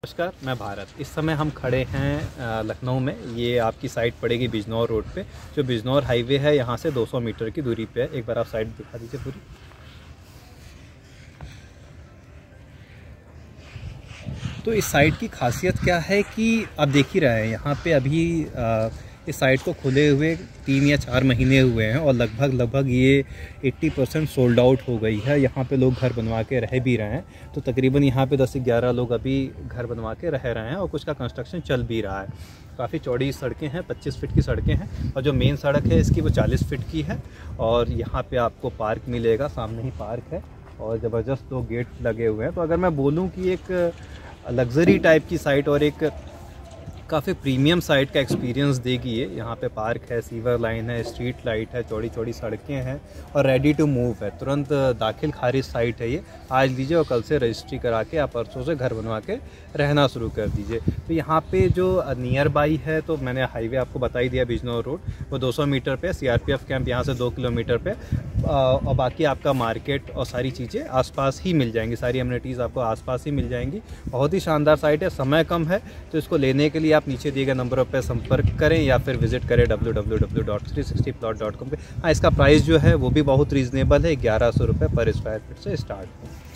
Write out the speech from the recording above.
नमस्कार, मैं भारत। इस समय हम खड़े हैं लखनऊ में। ये आपकी साइट पड़ेगी बिजनौर रोड पे, जो बिजनौर हाईवे है यहाँ से 200 मीटर की दूरी पे है। एक बार आप साइट दिखा दीजिए पूरी। तो इस साइट की खासियत क्या है कि आप देख ही रहे हैं, यहाँ पे अभी इस साइट को खुले हुए 3 या 4 महीने हुए हैं और लगभग ये 80% सोल्ड आउट हो गई है। यहाँ पे लोग घर बनवा के रह भी रहे हैं। तो तकरीबन यहाँ पे 10 से 11 लोग अभी घर बनवा के रह रहे हैं और कुछ का कंस्ट्रक्शन चल भी रहा है। काफ़ी चौड़ी सड़कें हैं, 25 फीट की सड़कें हैं और जो मेन सड़क है इसकी वो 40 फीट की है। और यहाँ पे आपको पार्क मिलेगा, सामने ही पार्क है और ज़बरदस्त 2 गेट लगे हुए हैं। तो अगर मैं बोलूँ कि एक लग्जरी टाइप की साइट और एक काफ़ी प्रीमियम साइट का एक्सपीरियंस देगी ये। यहाँ पे पार्क है, सीवर लाइन है, स्ट्रीट लाइट है, चौड़ी चौड़ी सड़कें हैं और रेडी टू मूव है। तुरंत दाखिल खारिज साइट है ये। आज लीजिए और कल से रजिस्ट्री करा के आप परसों से घर बनवा के रहना शुरू कर दीजिए। तो यहाँ पे जो नियर बाई है, तो मैंने हाईवे आपको बता ही दिया, बिजनौर रोड, वो 200 मीटर पे। सीआरपीएफ कैंप यहाँ से 2 किलोमीटर पे और बाकी आपका मार्केट और सारी चीज़ें आसपास ही मिल जाएंगी। सारी अम्यूनिटीज़ आपको आसपास ही मिल जाएंगी। बहुत ही शानदार साइट है, समय कम है, तो इसको लेने के लिए आप नीचे दिए गए नंबरों पर संपर्क करें या फिर विजिट करें www.360plot.com पे। हाँ, इसका प्राइस जो है वो भी बहुत रीज़नेबल है, 1100 रुपये पर स्क्वायर फीट से स्टार्ट है।